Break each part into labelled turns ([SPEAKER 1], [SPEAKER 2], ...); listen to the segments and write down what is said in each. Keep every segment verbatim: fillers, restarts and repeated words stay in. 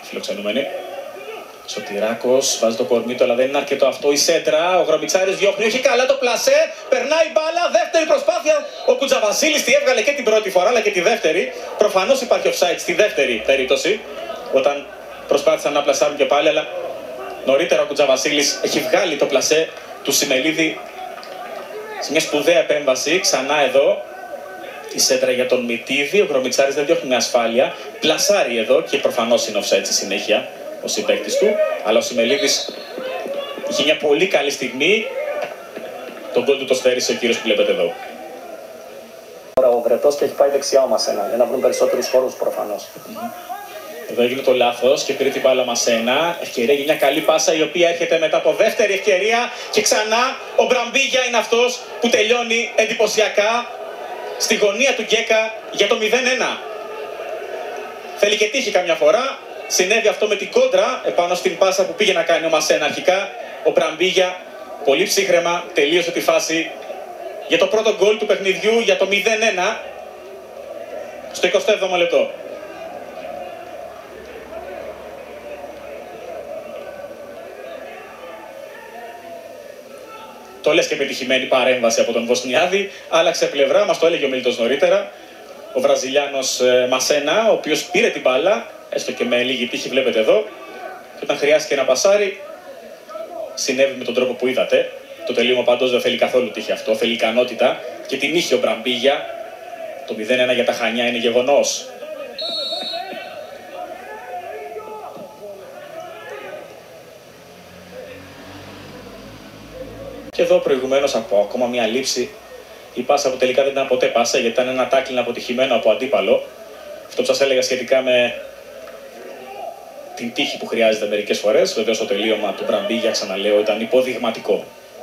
[SPEAKER 1] φιλοξενούμενοι. Σωτηράκος βάζει το κορμί του, αλλά δεν είναι αρκετό αυτό. Η σέντρα, ο Γρομιτσάρης διώχνει, όχι καλά το πλασέ, περνάει μπάλα, δεύτερη προσπάθεια. Ο Κουτζαβασίλης τη έβγαλε και την πρώτη φορά, αλλά και τη δεύτερη. Προφανώς υπάρχει offside στη δεύτερη περίπτωση, όταν προσπάθησαν να πλασάρουν και πάλι, αλλά νωρίτερα ο Κουτζαβασίλης έχει βγάλει το πλασέ του Σιμελίδη σε μια σπουδαία επέμβαση. Ξανά εδώ η σέντρα για τον Μητίδη, ο Γρομιτσάρης δεν διώχνει με ασφάλεια, πλασάρει εδώ και προφανώς είναι offside στη συνέχεια ο συμπαίκτης του, αλλά ο Σιμελίδης είχε μια πολύ καλή στιγμή. Τον γκολ του το σφαίρισε ο κύριος που βλέπετε εδώ.
[SPEAKER 2] Τώρα ο Βρετός και έχει πάει δεξιά ο Μασένα για να βρουν περισσότερους χώρους προφανώς.
[SPEAKER 1] Mm-hmm. Εδώ έγινε το λάθος και πήρε την μπάλα Μασένα. Ευκαιρία για μια καλή πάσα η οποία έρχεται μετά από δεύτερη ευκαιρία και ξανά ο Μπραμπίγια είναι αυτός που τελειώνει εντυπωσιακά στη γωνία του Γκέκα για το μηδέν ένα. Θέλει και τύχη καμιά φορά. Συνέβη αυτό με την κόντρα επάνω στην πάσα που πήγε να κάνει ο Μασένα αρχικά. Ο Μπραμπίγια πολύ ψύχραιμα τελείωσε τη φάση για το πρώτο γκολ του παιχνιδιού για το μηδέν ένα στο εικοστό έβδομο λεπτό. Το λες και πετυχημένη παρέμβαση από τον Βοσνιάδη, άλλαξε πλευρά, μας το έλεγε ο Μίλτος νωρίτερα. Ο Βραζιλιάνος ε, Μασένα, ο οποίος πήρε την μπάλα, έστω και με λίγη τύχη βλέπετε εδώ, και όταν χρειάστηκε να πασάρει, συνέβη με τον τρόπο που είδατε. Το τελείωμα πάντως δεν θέλει καθόλου τύχη αυτό, θέλει ικανότητα και την είχε ο Μπραμπίγια. Το μηδέν ένα για τα Χανιά είναι γεγονός. Και εδώ προηγουμένως από ακόμα μια λήψη, η πάσα που τελικά δεν ήταν ποτέ πάσα, γιατί ήταν ένα τάκλιν αποτυχημένο από αντίπαλο. Αυτό που σας έλεγα σχετικά με την τύχη που χρειάζεται μερικές φορές. Βεβαίως το τελείωμα του Μπραμπίγια, ξαναλέω, ήταν υποδειγματικό.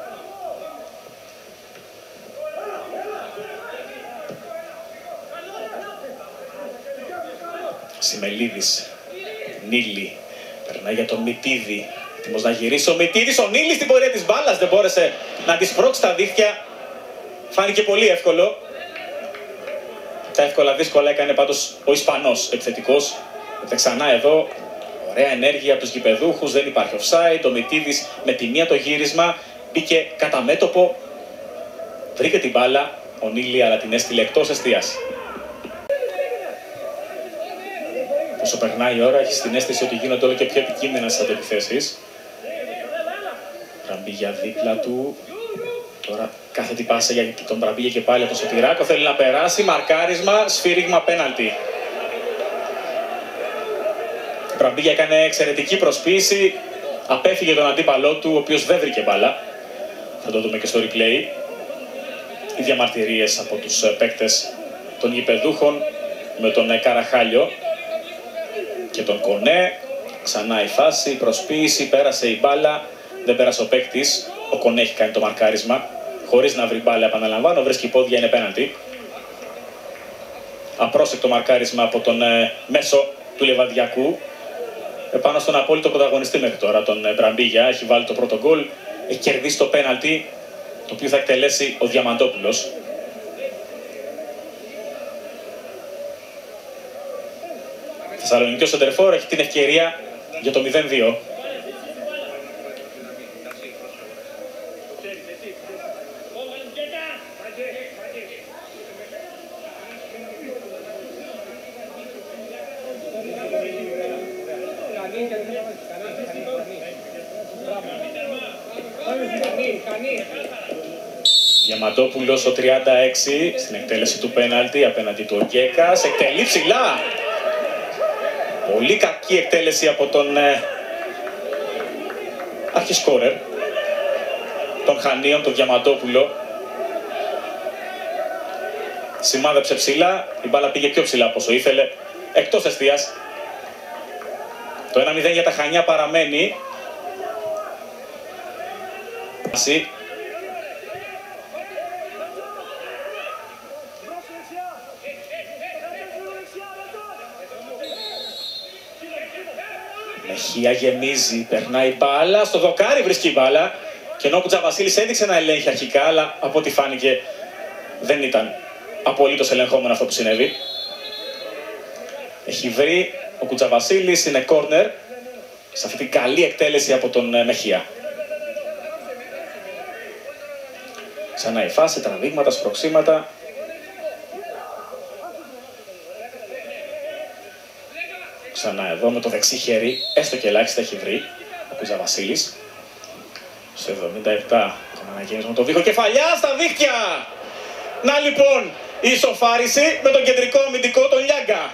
[SPEAKER 1] Σιμελίδης, Νίλη, περνάει για τον Μητίδη. Έτοιμος να γυρίσει ο Μητίδης, ο Νίλης στην πορεία της μπάλας, δεν μπόρεσε να τη σπρώξει τα δίχτυα. Φάνηκε πολύ εύκολο. Τα εύκολα δύσκολα έκανε πάντως ο Ισπανός επιθετικός. Και ξανά εδώ, ωραία ενέργεια από τους γηπεδούχους, δεν υπάρχει offside. Ο Μητίδης με τη μία το γύρισμα μπήκε κατά μέτωπο, βρήκε την μπάλα, ο Νίλη αλλά την έστειλε εκτός εστίας. Όσο περνάει η ώρα, έχει την αίσθηση ότι γίνονται όλο και πιο επικίνδυνες στις αντεπιθέσεις. Μπραμπίγια δίπλα του. Τώρα κάθετη πάσα για τον Μπραμπίγια και πάλι από τον Σωτηράκο. Θέλει να περάσει, μαρκάρισμα, σφύριγμα, πέναλτι. Ο Μπραμπίγια έκανε εξαιρετική προσποίηση. Απέφυγε τον αντίπαλό του, ο οποίος δεν βρήκε μπάλα. Θα το δούμε και στο replay. Οι διαμαρτυρίες από τους παίκτες των γηπεδούχων με τον Καραχάλιο και τον Κονέ. Ξανά η φάση, η προσποίηση, πέρασε η μπάλα. Δεν πέρασε ο παίκτης. Ο Κονέ έχει κάνει το μαρκάρισμα. Χωρίς να βρει μπάλα, επαναλαμβάνω, βρίσκει πόδια, είναι πέναλτι. Απρόσεκτο μαρκάρισμα από τον ε, μέσο του Λεβαδιακού. Επάνω στον απόλυτο πρωταγωνιστή μέχρι τώρα, τον ε, Μπραμπίγια. Έχει βάλει το πρώτο γκολ. Έχει κερδίσει το πέναλτι, το οποίο θα εκτελέσει ο Διαμαντόπουλος. Θεσσαλονικιός σεντερφόρ έχει την ευκαιρία για το μηδέν δύο. Διαμαντόπουλος ο τριάντα έξι στην εκτέλεση του πέναλτι απέναντι του Ογκέκας. Εκτελεί ψηλά. Πολύ κακή εκτέλεση από τον ε, αρχισκόρερ των Χανίων, τον Διαμαντόπουλο. Σημάδεψε ψηλά, η μπάλα πήγε πιο ψηλά από όσο ήθελε, εκτός εστίας. Το ένα μηδέν για τα Χανιά παραμένει. Μεχία γεμίζει, περνάει μπάλα, στο δοκάρι βρίσκει μπάλα και ενώ ο Κουτζαβασίλης έδειξε να ελέγχει αρχικά, αλλά από ό,τι φάνηκε δεν ήταν απολύτως ελεγχόμενο αυτό που συνέβη. Έχει βρει ο Κουτζαβασίλης, είναι κόρνερ σε αυτή την καλή εκτέλεση από τον Μεχία. Ξανά η φάση, τραβήγματα, σπροξήματα. Ξανά εδώ με το δεξί χέρι, έστω και ελάχιστα έχει βρει ο Κουτζαβασίλης. Στο εβδομήντα επτά, τον αναγέννησμα με το δίχω κεφαλιά στα δίχτυα. Να λοιπόν η ισοφάριση με τον κεντρικό αμυντικό τον Λιάγκα.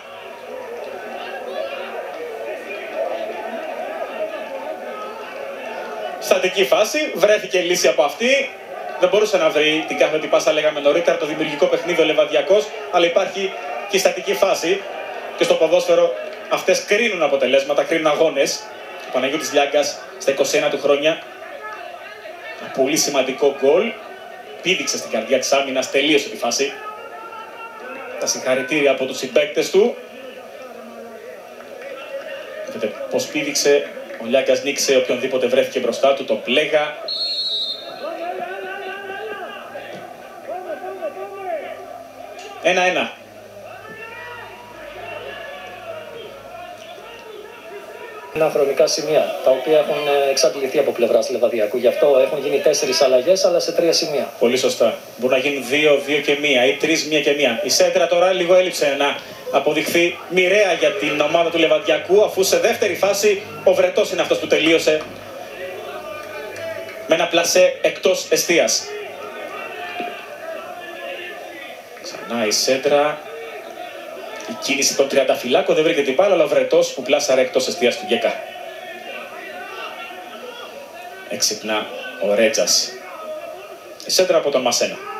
[SPEAKER 1] Στατική φάση, βρέθηκε λύση από αυτή. Δεν μπορούσε να βρει την κάθετη πάσα, λέγαμε νωρίτερα, το δημιουργικό παιχνίδι ο Λεβαδιακός, αλλά υπάρχει και η στατική φάση. Και στο ποδόσφαιρο αυτές κρίνουν αποτελέσματα, κρίνουν αγώνες. Ο Παναγιώτης Λιάγκας στα είκοσι ένα του χρόνια. Ένα πολύ σημαντικό γκολ. Πήδηξε στην καρδιά της άμυνας, τελείωσε τη φάση. Τα συγχαρητήρια από τους συμπαίκτες του. Δείτε πως πήδηξε. Ο Λιάγκας νίξε οποιονδήποτε βρέθηκε μπροστά του, το πλέγα. Ένα-ένα.
[SPEAKER 2] Είναι χρονικά σημεία τα οποία έχουν εξαντληθεί από πλευράς Λεβαδιακού. Γι' αυτό έχουν γίνει τέσσερις αλλαγές, αλλά σε τρία σημεία.
[SPEAKER 1] Πολύ σωστά. Μπορεί να γίνουν δύο, δύο και μία ή τρεις, μία και μία. Η σέντρα τώρα λίγο έλειψε να αποδειχθεί μοιραία για την ομάδα του Λεβαδιακού, αφού σε δεύτερη φάση ο Βρετός είναι αυτός που τελείωσε με ένα πλασέ εκτός εστίας. Ξανά η σέντρα. Η κίνηση των τριανταφυλάκων δεν βρήκε την μπάλα, αλλά ο Βρετός που πλάσαρε εκτός εστίας του Γκέκα. Έξυπνα ο Ρέτζας. Η σέντρα από τον Μασένα.